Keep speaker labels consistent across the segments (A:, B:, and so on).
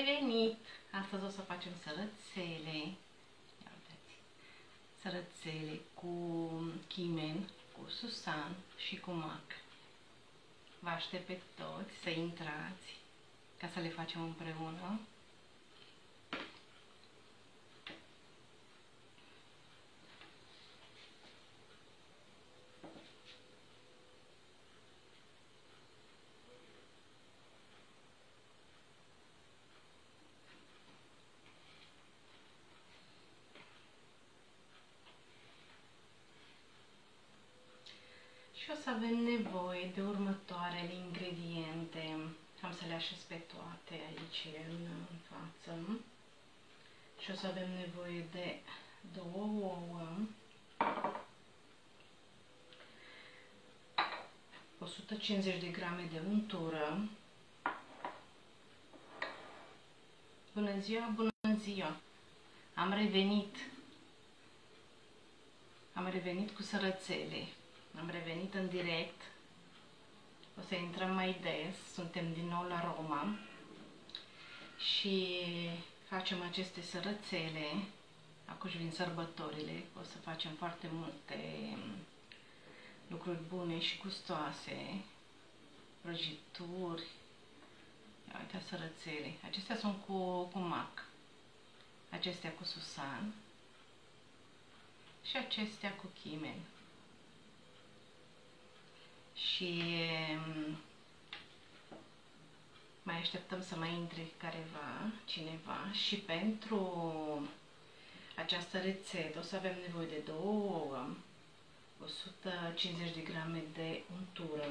A: revenit! Astăzi o să facem sărățele. Ia uitați. Sărățele cu chimen, cu susan și cu mac. Vă aștept pe toți să intrați ca să le facem împreună. Și o să avem nevoie de următoarele ingrediente. Am să le așez pe toate aici în față. Și o să avem nevoie de 2 ouă, 150 de grame de untură. Bună ziua, bună ziua! Am revenit cu sărățele. Am revenit în direct. O să intrăm mai des. Suntem din nou la Roma. Și facem aceste sărățele. Acum vin sărbătorile. O să facem foarte multe lucruri bune și gustoase. Prăjituri. Ia uite, sărățele. Acestea sunt cu mac. Acestea cu susan. Și acestea cu chimen. Și mai așteptăm să mai intre cineva și pentru această rețetă o să avem nevoie de 2 ouă, 150 de grame de untură,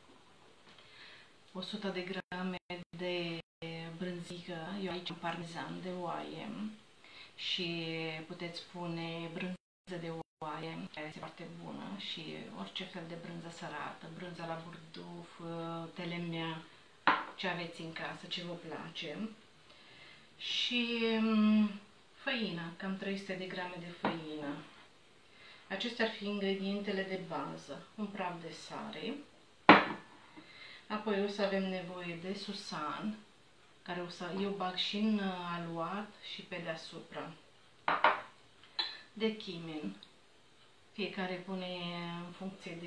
A: 100 de grame de brânzică, eu aici am parmezan de oaie și puteți pune brânză de oaie, care este foarte bună, și orice fel de brânză sărată, brânză la burduf, telemea, ce aveți în casă, ce vă place. Și făină, cam 300 de grame de făină. Acestea ar fi ingredientele de bază. Un praf de sare. Apoi o să avem nevoie de susan, care eu bag și în aluat și pe deasupra. De chimen. Fiecare pune în funcție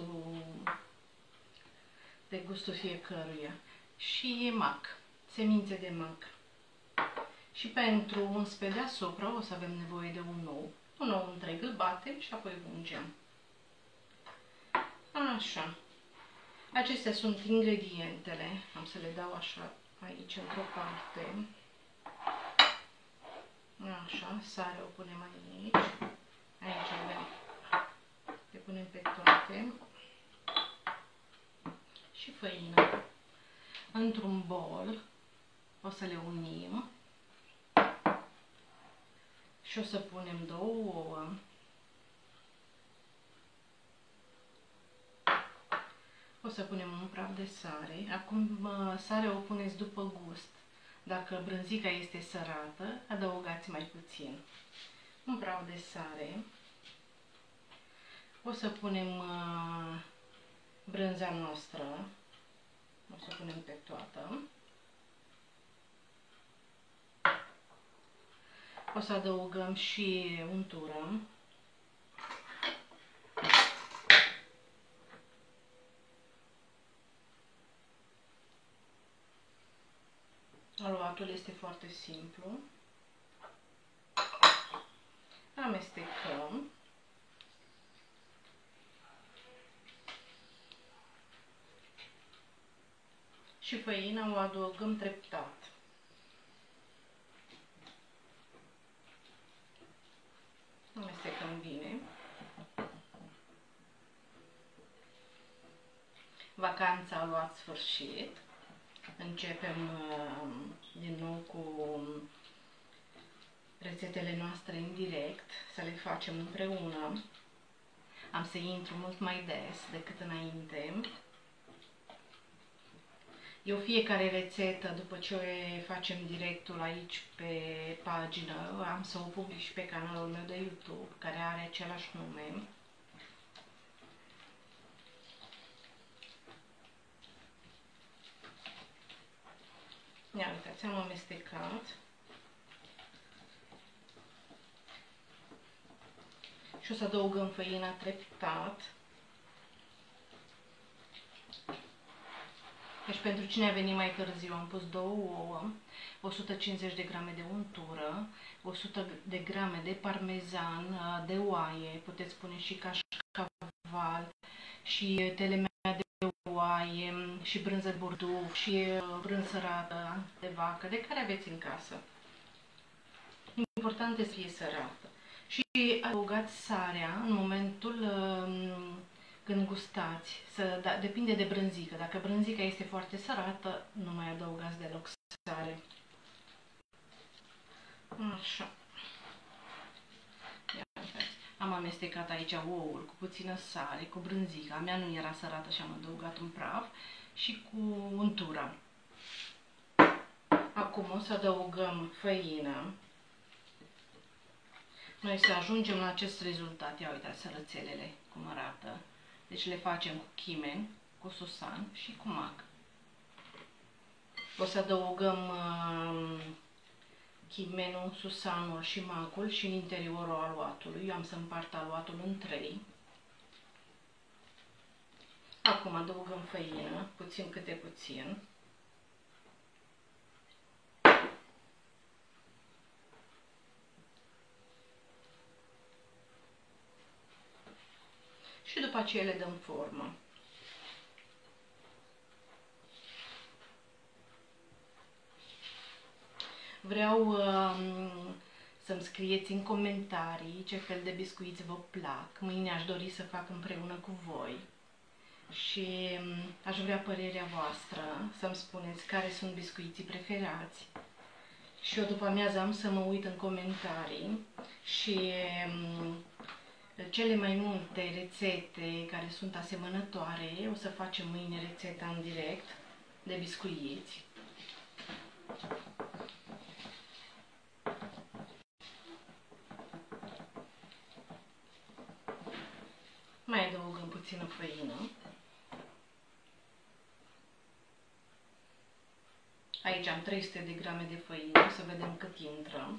A: de gustul fiecăruia. Și mac, semințe de mac. Și pentru uns pe deasupra o să avem nevoie de un ou. Un ou întreg, îl batem și apoi ungem. Așa. Acestea sunt ingredientele. Am să le dau așa aici într-o parte. Așa, sare o punem aici. Aici avem. Le punem pe toate. Și făină. Într-un bol o să le unim. Și o să punem 2 ouă. O să punem un praf de sare. Acum sarea o puneți după gust. Dacă brânzica este sărată, adăugați mai puțin. Un praf de sare. O să punem brânza noastră. O să punem pe toată. O să adăugăm și untură. Aluatul este foarte simplu. Amestecăm. Și făina o adăugăm treptat. Amestecăm bine. Vacanța a luat sfârșit. Începem din nou cu rețetele noastre în direct, să le facem împreună. Am să intru mult mai des decât înainte. Eu fiecare rețetă, după ce facem directul aici pe pagină, am să o public și pe canalul meu de YouTube, care are același nume. Ia uitați, am amestecat. Și o să adăugăm făina treptat. Deci pentru cine a venit mai târziu am pus 2 ouă, 150 de grame de untură, 100 de grame de parmezan de oaie, puteți pune și cașcaval, și telemea de oaie, și brânză de burduf, și brânză sărată de vacă, de care aveți în casă. Important este să fie sărată. Și adăugați sarea în momentul când gustați. Depinde de brânzică. Dacă brânzica este foarte sărată, nu mai adăugați deloc sare. Așa. Ia uitați. Am amestecat aici ouul cu puțină sare, cu brânzica. A mea nu era sărată și am adăugat un praf și cu untura. Acum o să adăugăm făină. Noi să ajungem la acest rezultat. Ia uitați sărățelele cum arată. Deci le facem cu chimen, cu susan și cu mac. O să adăugăm chimenul, susanul și macul și în interiorul aluatului. Eu am să împart aluatul în 3. Acum adăugăm făină, puțin câte puțin. Și după aceea le dăm formă. Vreau să-mi scrieți în comentarii ce fel de biscuiți vă plac. Mâine aș dori să fac împreună cu voi. Și aș vrea părerea voastră, să-mi spuneți care sunt biscuiții preferați. Și eu după amiază am să mă uit în comentarii și cele mai multe rețete care sunt asemănătoare, o să facem mâine rețeta în direct de biscuiți. Mai adăugăm puțină făină. Aici am 300 de grame de făină, să vedem cât intră.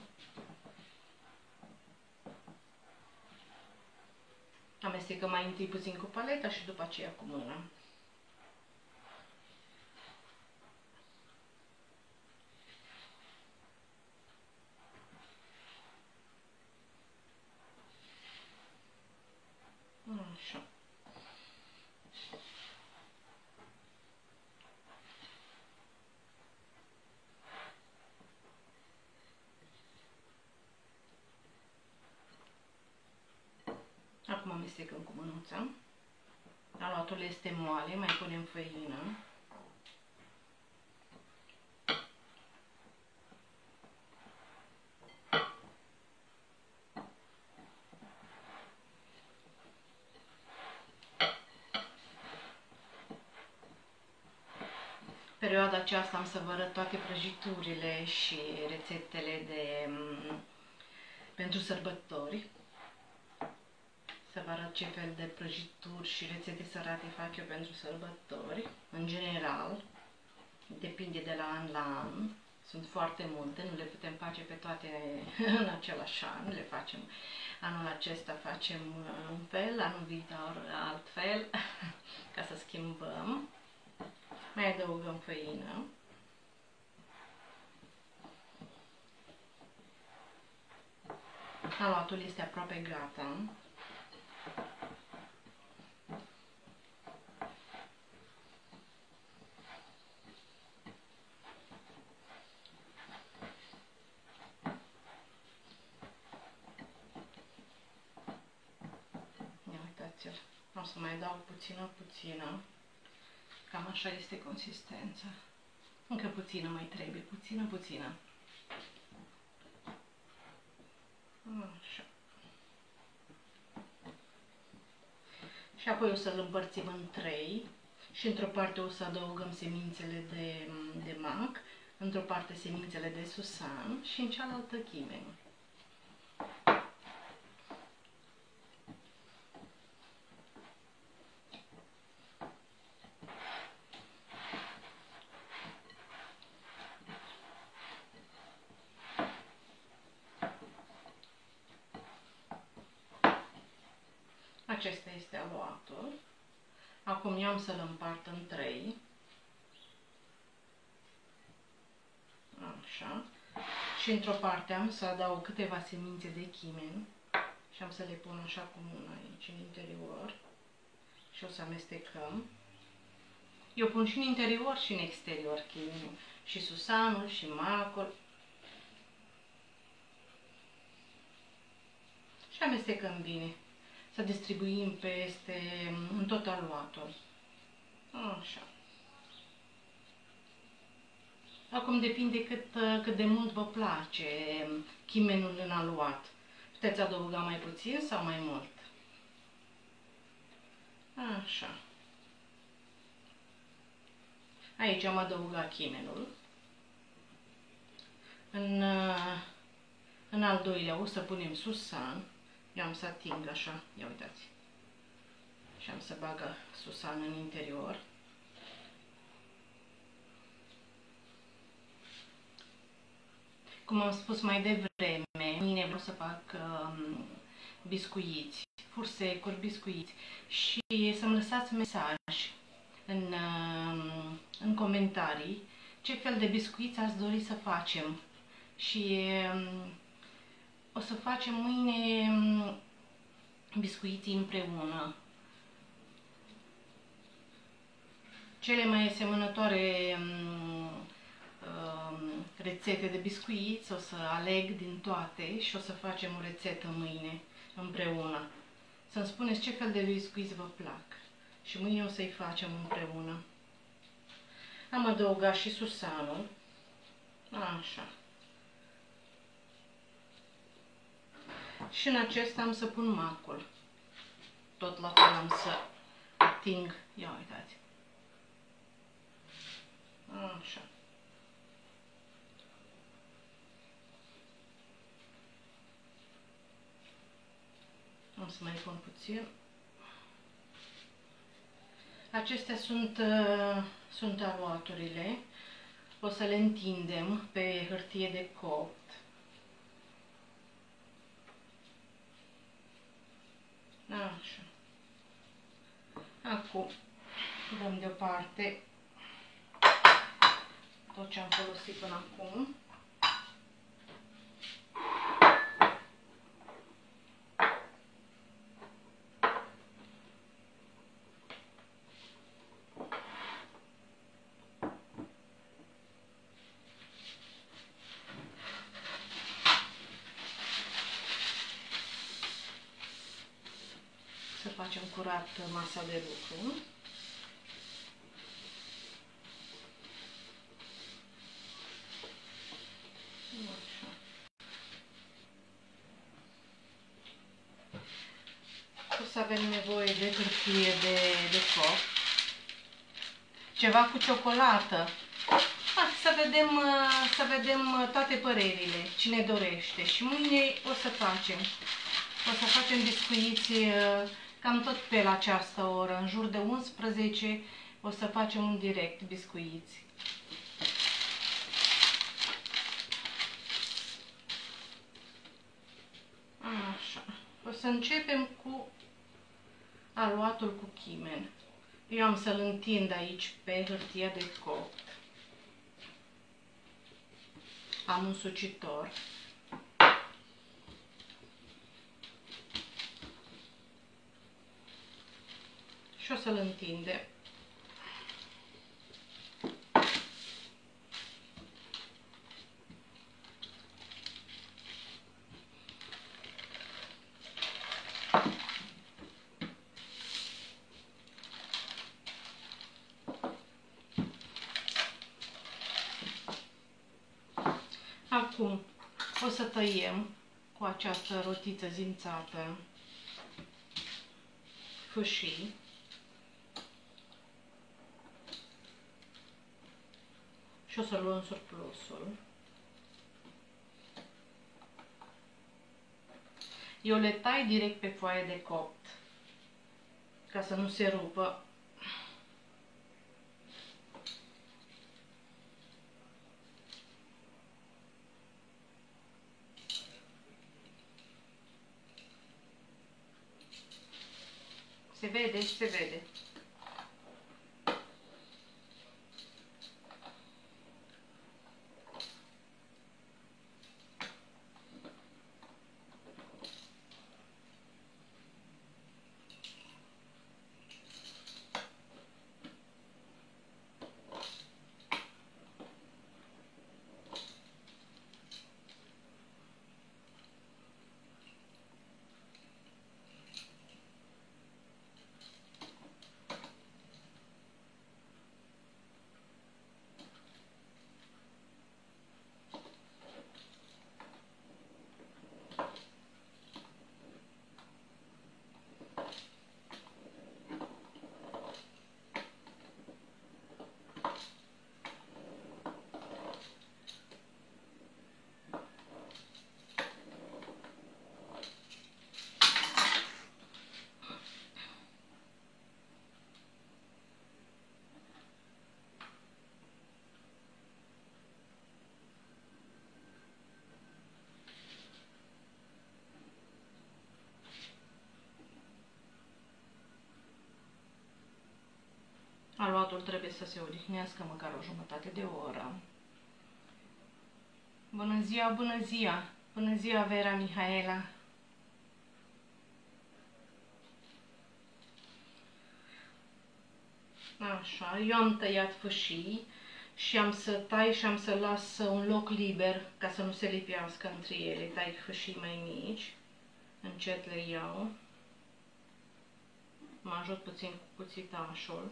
A: Amestecăm mai întâi puțin cu paleta și după aceea cu mâna. Așa. Acum amestecăm cu mânuța. Aluatul este moale, mai punem făină. Perioada aceasta am să vă arăt toate prăjiturile și rețetele pentru sărbători. Să vă arăt ce fel de prăjituri și rețete sărate fac eu pentru sărbători. În general, depinde de la an la an. Sunt foarte multe, nu le putem face pe toate în același an. Le facem anul acesta, facem un fel, anul viitor altfel, ca să schimbăm. Mai adăugăm făină. Aluatul este aproape gata. Ia uitați-l. O să mai dau puțină. Cam așa este consistența. Încă puțină mai trebuie, puțină. Așa. Și apoi o să-l împărțim în 3 și într-o parte o să adăugăm semințele de mac, într-o parte semințele de susan și în cealaltă chimen. Acesta este aluatul. Acum eu am să-l împart în 3. Așa. Și într-o parte am să adaug câteva semințe de chimen și am să le pun așa cu mâna aici în interior și o să amestecăm. Eu pun și în interior și în exterior chimenul, și susanul și macul. Și amestecăm bine. Să distribuim în tot aluatul. Așa. Acum depinde cât de mult vă place chimenul în aluat. Puteți adăuga mai puțin sau mai mult. Așa. Aici am adăugat chimenul. În al doilea o să punem susan. Eu am să ating așa, ia uitați. Și am să bagă susan în interior. Cum am spus mai devreme, mâine vreau să fac biscuiți, fursecuri, biscuiți și să-mi lăsați mesaj în comentarii ce fel de biscuiți ați dori să facem. Și o să facem mâine biscuiții împreună. Cele mai asemănătoare rețete de biscuiți o să aleg din toate și o să facem o rețetă mâine împreună. Să-mi spuneți ce fel de biscuiți vă plac și mâine o să-i facem împreună. Am adăugat și susanul. Așa. Și în acesta am să pun macul. Tot la fel am să ating. Ia uitați. Așa. Am să mai pun puțin. Acestea sunt aluaturile. O să le întindem pe hârtie de copt. Așa. Acum dăm deoparte tot ce am folosit până acum. Să facem curat masa de lucru. Așa. O să avem nevoie de hârtie de copt. Ceva cu ciocolată. Să vedem toate părerile, cine dorește. Și mâine o să facem biscuiți cam tot pe la această oră, în jur de 11, o să facem un direct biscuiți. Așa. O să începem cu aluatul cu chimen. Eu am să-l întind aici pe hârtia de copt. Am un sucitor. Și o să-l întindem. Acum o să tăiem cu această rotiță zințată fâșii. Și o să luăm surplusul. Eu le tai direct pe foaie de copt, ca să nu se rupă. Se vede, se vede. Aluatul trebuie să se odihnească măcar o jumătate de oră. Bună ziua, bună ziua! Bună ziua, Vera Mihaela! Așa, eu am tăiat fâșii și am să tai și am să las un loc liber ca să nu se lipească între ele. Tai fâșii mai mici, încet le iau, mă ajut puțin cu cuțitașul.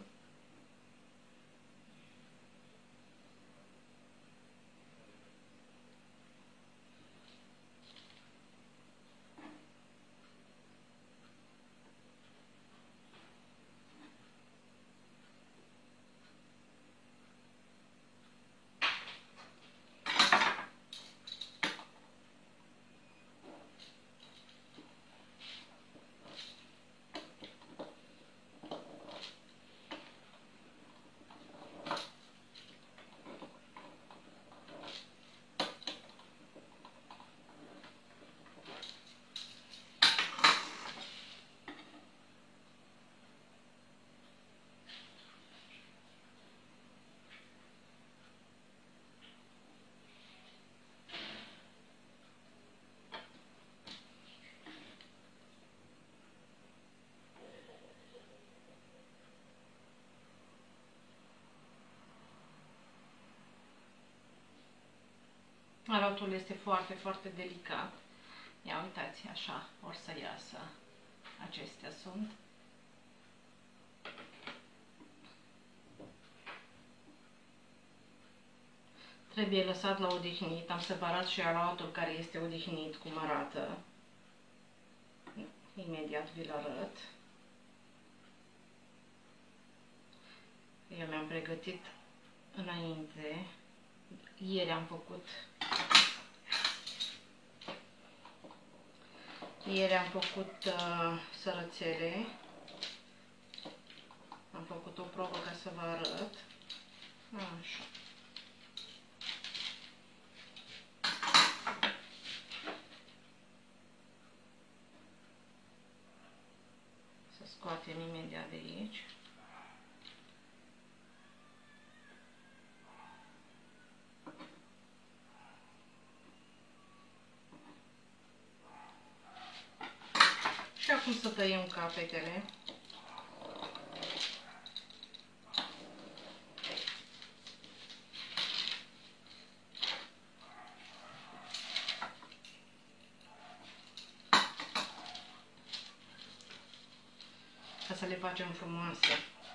A: Arotul este foarte, foarte delicat. Ia uitați, așa, or să iasă. Acestea sunt. Trebuie lăsat la odihnit. Am separat și arotul care este odihnit, cum arată. Imediat vi-l arăt. Eu mi-am pregătit înainte. Ieri am făcut sărățele. Am făcut o probă ca să vă arăt. Așa. Să scoatem imediat de aici. Și acum să tăiem capetele. Ca să le facem frumoase.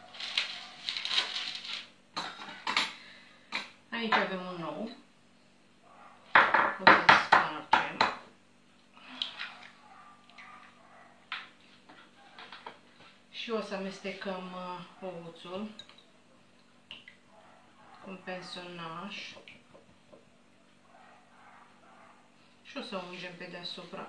A: Aici avem un ou. O să spargem. Și o să amestecăm ouțul cu un pensionaș. Și o să ungem pe deasupra.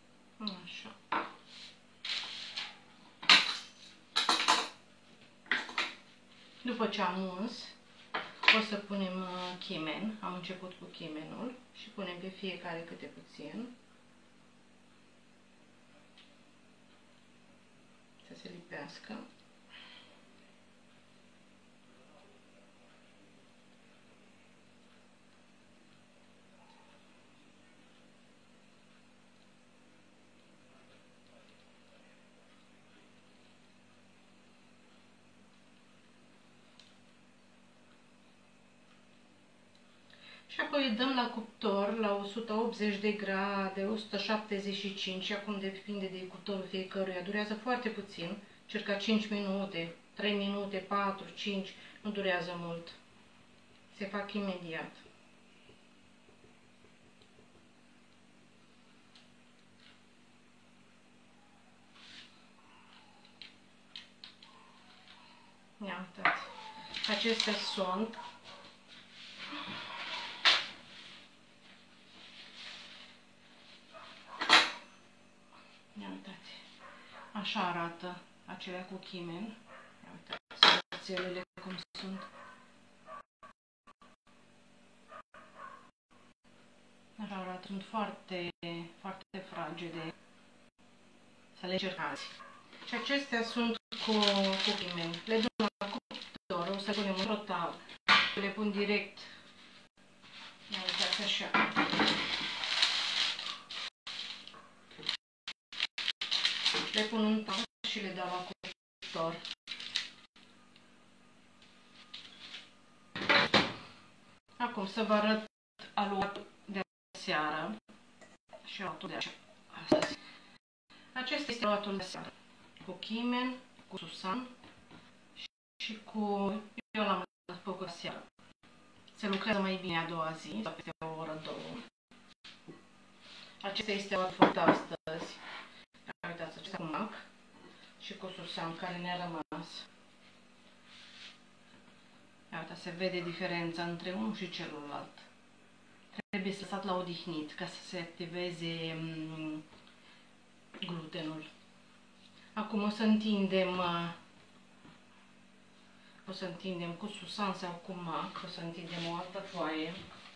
A: Așa. după ce am uns, o să punem chimen. Am început cu chimenul și punem pe fiecare câte puțin. Să se lipească. Și apoi îl dăm la cuptor la 180 de grade, 175, acum depinde de cuptorul fiecăruia, durează foarte puțin, circa 5 minute, 3 minute, 4, 5, nu durează mult. Se fac imediat. Ia uitați, acestea sunt. Ia uitați, așa arată acelea cu chimen. Ia uitați, rețelele cum sunt. Așa arată, sunt foarte, foarte fragede. Să le încercați. Și acestea sunt cu chimen. Le dăm la cuptor, o să punem într-o tavă. Le pun direct. Ia uitați așa. Le pun în tavă și le dau la cuptor. Acum să vă arăt aluatul de seară și aluatul de astăzi. Acesta este aluatul de seară. Cu chimen, cu susan și cu... Eu l-am făcut seară. Se lucrează mai bine a doua zi, sau peste o oră, două. Acesta este aluatul făcut astăzi. Uitați, acesta cu mac și cu susan care ne-a rămas. Iată, se vede diferența între unul și celălalt. Trebuie să lăsat la odihnit ca să se activeze glutenul. Acum o să întindem cu susan sau cu mac, o să întindem o altă foaie.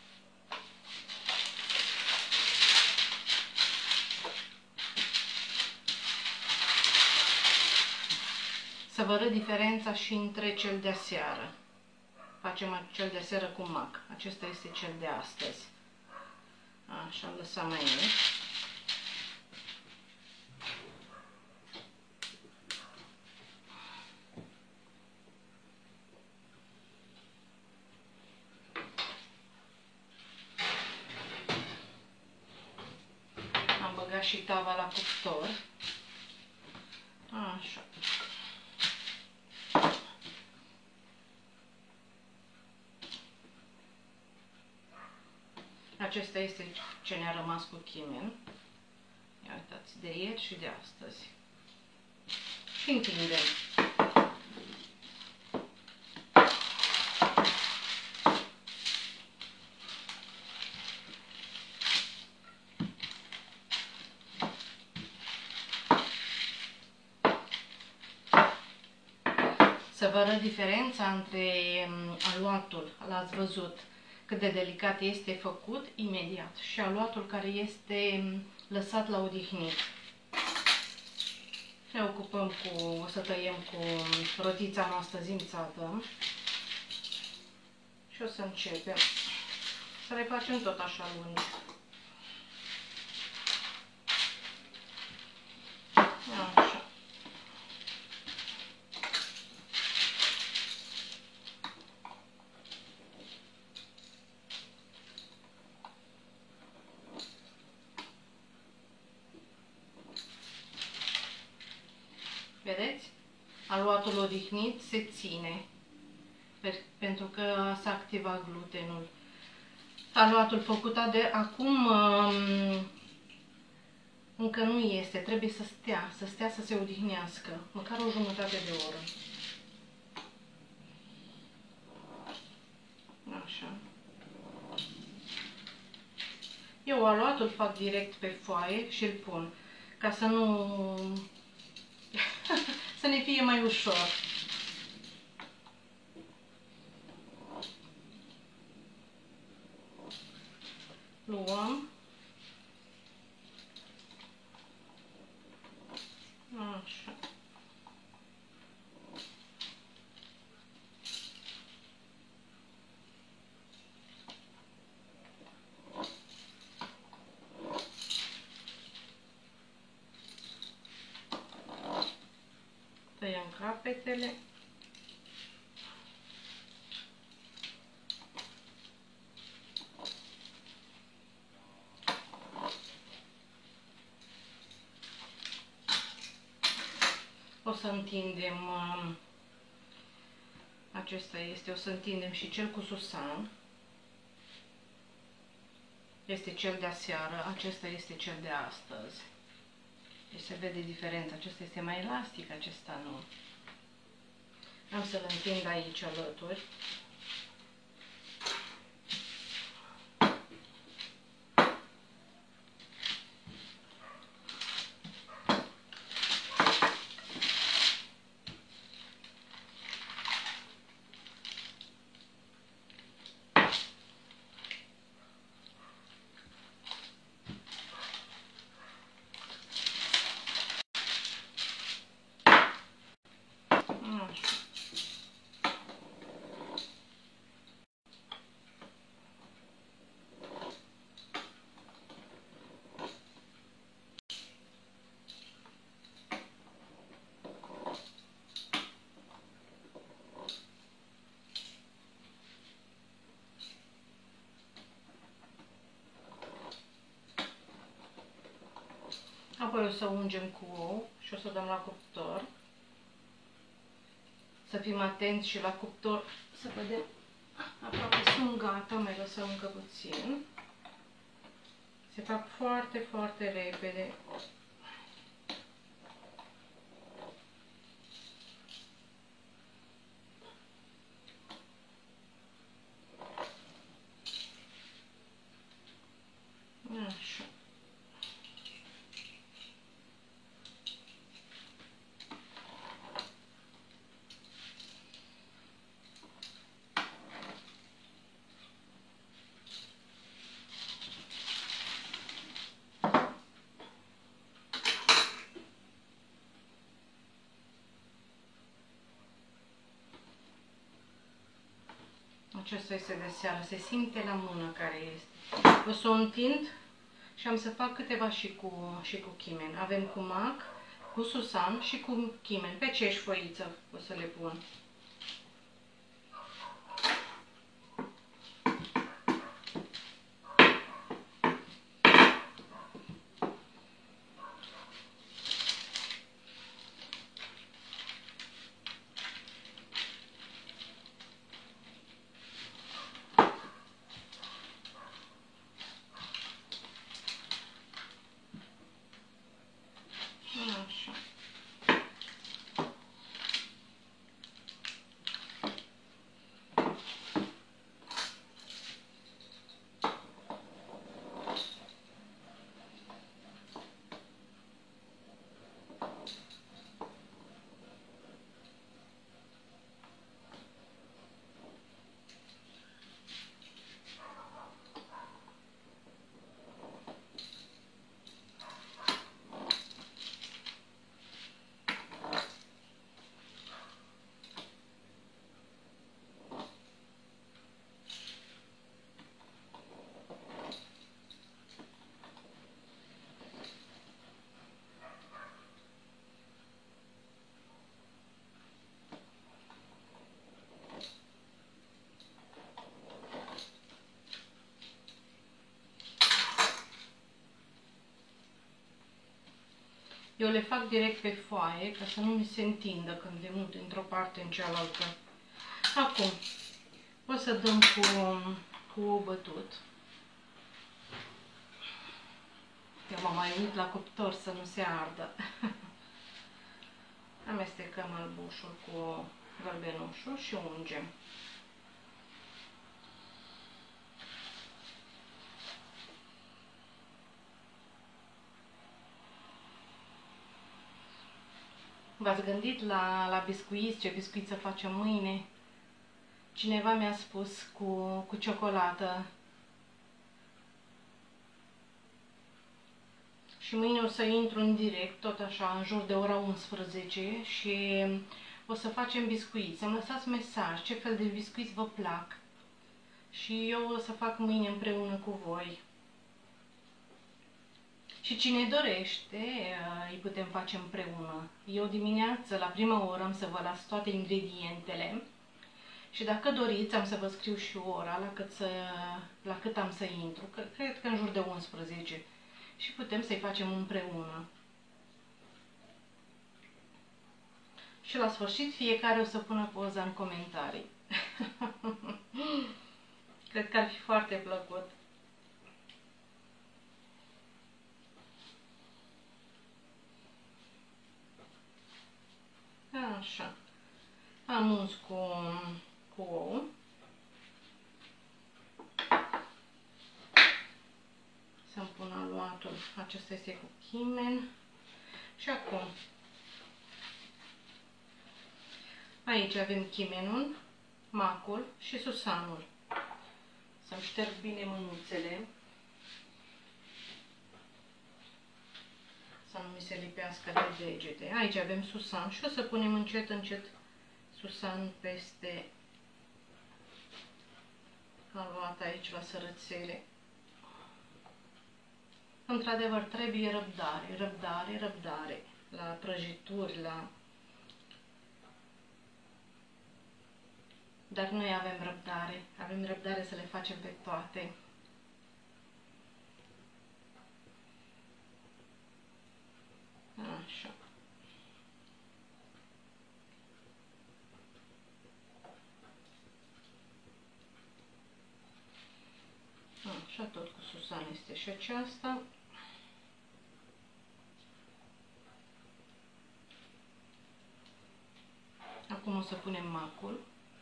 A: Să vă arăt diferența și între cel de aseară. Facem cel de seară cu mac. Acesta este cel de astăzi. Așa, îl lăsăm aici. Am băgat și tava la cuptor. Așa. Acesta este ce ne-a rămas cu chimen. Ia uitați, de ieri și de astăzi. Și întindem. Să vă arăt diferența între aluatul, l-ați văzut cât de delicat este făcut imediat, și aluatul care este lăsat la odihnit. Ne ocupăm o să tăiem cu rotița noastră zimțată și o să începem să le facem tot așa lungi. Așa. Vedeți? Aluatul odihnit se ține pentru că s-a activat glutenul. Aluatul făcut de acum încă nu este, trebuie să stea să se odihnească, măcar o jumătate de oră. Așa. Eu aluatul fac direct pe foaie și îl pun, ca să nu... să ne fie mai ușor. luăm. Așa. Tăiem capetele. O să întindem, acesta este, o să întindem și cel cu susan. Este cel de aseară, acesta este cel de astăzi. Deci se vede diferența, acesta este mai elastic, acesta nu. Am să-l întind aici alături. Apoi o să ungem cu ou și o să dăm la cuptor. Să fim atenți și la cuptor, să vedem. Aproape sunt gata, mai lăsăm încă puțin. Se fac foarte, foarte repede. Așa. Acesta este de seară, se simte la mână care este. O să o întind și am să fac câteva și cu chimen. Avem cu mac, cu susan și cu chimen. Pe aceeași foiță o să le pun. Așa. Eu le fac direct pe foaie, ca să nu mi se întindă când le mut într-o parte în cealaltă. Acum, o să dăm cu ou bătut. Eu mă mai uit la cuptor să nu se ardă. Amestecăm albușul cu gălbenușul și ungem. V-ați gândit la biscuiți, ce biscuiți să facem mâine? Cineva mi-a spus cu ciocolată. Și mâine o să intru în direct, tot așa, în jur de ora 11 și o să facem biscuiți. Să-mi lăsați mesaj ce fel de biscuiți vă plac și eu o să fac mâine împreună cu voi. Și cine dorește, îi putem face împreună. Eu dimineață, la prima oră, am să vă las toate ingredientele și dacă doriți, am să vă scriu și ora la cât am să intru, că cred că în jur de 11 și putem să-i facem împreună. Și la sfârșit, fiecare o să pună poza în comentarii. Cred că ar fi foarte plăcut. Așa. Am uns cu ou. Să-mi pun aluatul. Acesta este cu chimen. Și acum, aici avem chimenul, macul și susanul. Să-mi șterg bine mânuțele. Să nu mi se lipească de degete. Aici avem susan și o să punem încet, încet susan peste. Am luat aici la sărățele. Într-adevăr, trebuie răbdare, răbdare, răbdare la prăjituri, la... Dar noi avem răbdare să le facem pe toate. Așa. Așa, tot cu susan este și aceasta. Acum o să punem macul.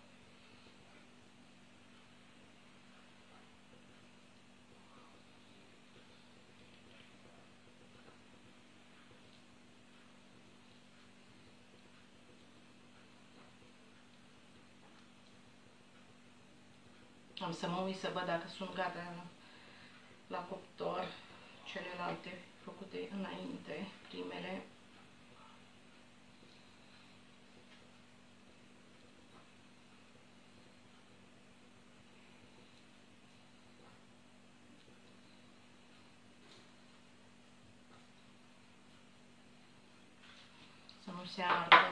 A: Am să mă uit să văd dacă sunt gata la cuptor celelalte făcute înainte, primele. Să nu se ardă.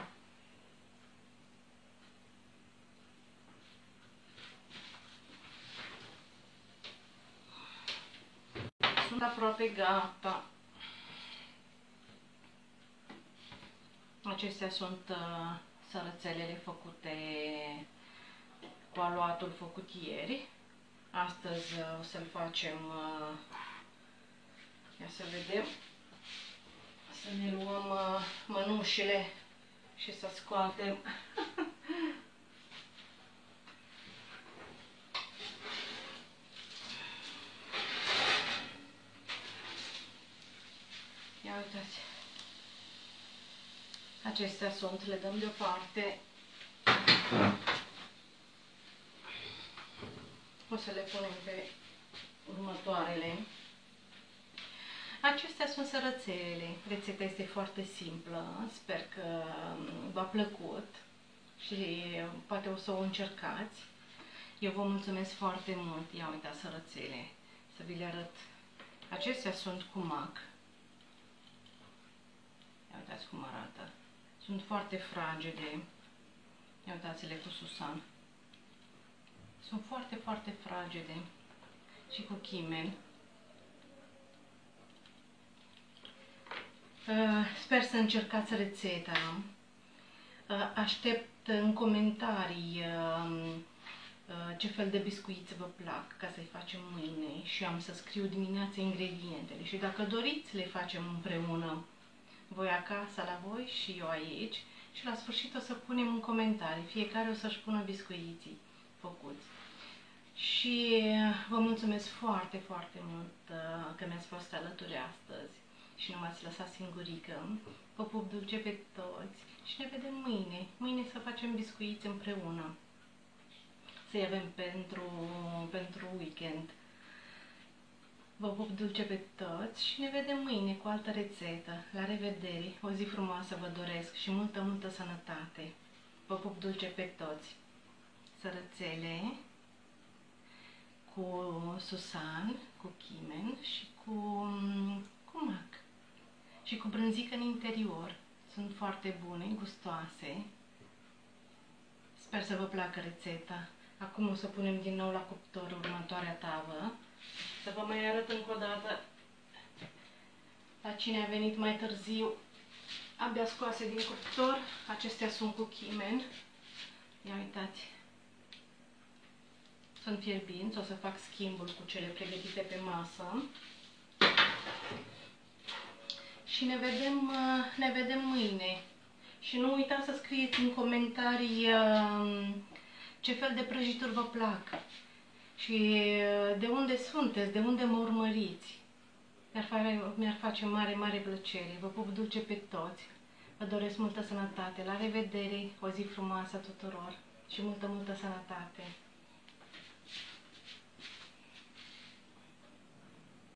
A: Sunt aproape gata. Acestea sunt sărățelele făcute cu aluatul făcut ieri. Astăzi o să-l facem, ia să vedem, să ne luăm mănușile și să scoatem. Ia uitați. Acestea sunt, le dăm deoparte. O să le punem pe următoarele. Acestea sunt sărățelele. Rețeta este foarte simplă. Sper că v-a plăcut și poate o să o încercați. Eu vă mulțumesc foarte mult. Ia uitați sărățele. Să vi le arăt. Acestea sunt cu mac. Ia uitați cum arată. Sunt foarte fragede. Ia uitați-le cu susan. Sunt foarte, foarte fragede. Și cu chimen. Sper să încercați rețeta. Aștept în comentarii ce fel de biscuiți vă plac ca să-i facem mâine și am să scriu dimineața ingredientele. Și dacă doriți, le facem împreună. Voi acasă la voi și eu aici. Și la sfârșit o să punem în comentarii. Fiecare o să-și pună biscuiții făcuți. Și vă mulțumesc foarte, foarte mult că mi-ați fost alături astăzi și nu m-ați lăsat singurică. Vă pup dulce pe toți și ne vedem mâine. Mâine să facem biscuiți împreună. Să-i avem pentru weekend. Vă pup dulce pe toți și ne vedem mâine cu altă rețetă. La revedere, o zi frumoasă vă doresc și multă, multă sănătate. Vă pup dulce pe toți. Sărățele cu susan, cu chimen și cu mac. Și cu brânzică în interior. Sunt foarte bune, gustoase. Sper să vă placă rețeta. Acum o să punem din nou la cuptor următoarea tavă. Să vă mai arăt încă o dată la cine a venit mai târziu. Abia scoase din cuptor. Acestea sunt cu chimen. Ia uitați. Sunt fierbinți. O să fac schimbul cu cele pregătite pe masă. Și ne vedem mâine. Și nu uitați să scrieți în comentarii ce fel de prăjituri vă plac. Și de unde sunteți, de unde mă urmăriți. Mi-ar face mare, mare plăcere. Vă pup dulce pe toți. Vă doresc multă sănătate. La revedere, o zi frumoasă tuturor și multă, multă sănătate.